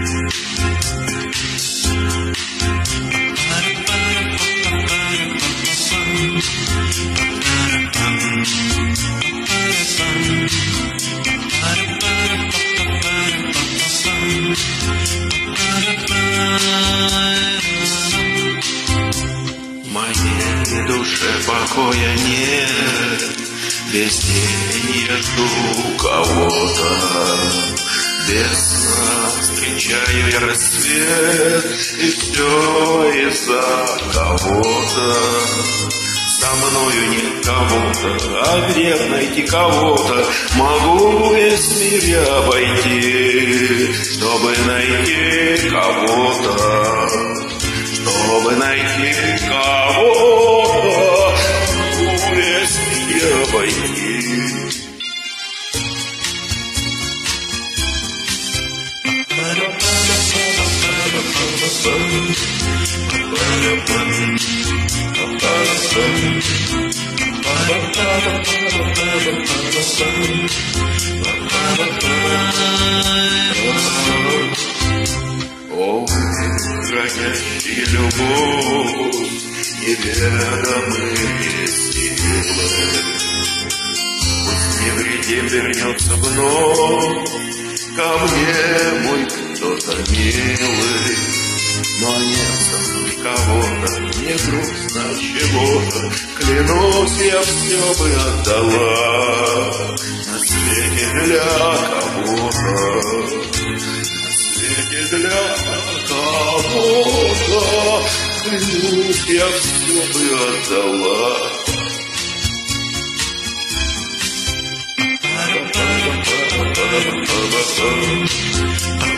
Моей душе покоя нет, весь день я жду кого-то. Без сна встречаю я рассвет, и все из-за кого-то. Со мною нет кого-то, а где найти кого-то? Могу весь мир обойти, чтобы найти кого-то. Чтобы найти кого-то, могу весь мир обойти. О, хранящий любовь, неведомые силы, пусть невредим вернется вновь ко мне мой кто-то милый. Но нет со мной кого-то, мне грустно чего-то, клянусь, я все бы отдала на свете для кого-то. Для кого-то, клянусь, я все бы отдала. Ba ba ba ba ba ba ba ba.